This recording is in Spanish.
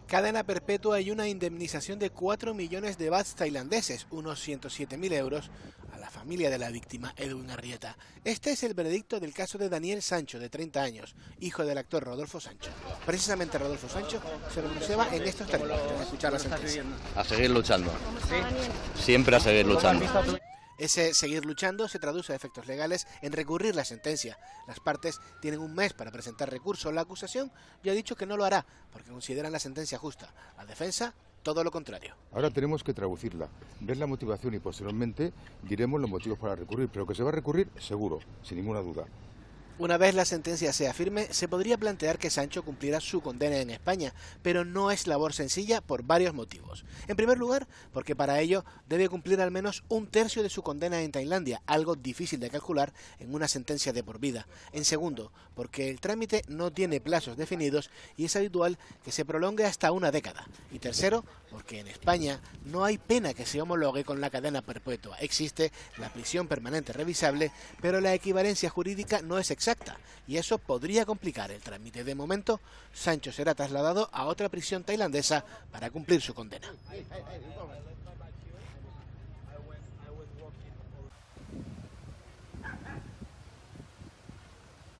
Cadena perpetua y una indemnización de 4 millones de bahts tailandeses, unos 107.000 euros, a la familia de la víctima, Edwin Arrieta. Este es el veredicto del caso de Daniel Sancho, de 30 años, hijo del actor Rodolfo Sancho. Precisamente Rodolfo Sancho se pronunciaba en estos términos, tras escuchar la sentencia. A seguir luchando. Siempre a seguir luchando. Ese seguir luchando se traduce a efectos legales en recurrir la sentencia. Las partes tienen un mes para presentar recurso. La acusación ya ha dicho que no lo hará, porque consideran la sentencia justa. La defensa, todo lo contrario. Ahora tenemos que traducirla, ver la motivación y posteriormente diremos los motivos para recurrir, pero que se va a recurrir seguro, sin ninguna duda. Una vez la sentencia sea firme, se podría plantear que Sancho cumpliera su condena en España, pero no es labor sencilla por varios motivos. En primer lugar, porque para ello debe cumplir al menos un tercio de su condena en Tailandia, algo difícil de calcular en una sentencia de por vida. En segundo, porque el trámite no tiene plazos definidos y es habitual que se prolongue hasta una década. Y tercero, porque en España no hay pena que se homologue con la cadena perpetua. Existe la prisión permanente revisable, pero la equivalencia jurídica no es exacta y eso podría complicar el trámite. De momento, Sancho será trasladado a otra prisión tailandesa para cumplir su condena.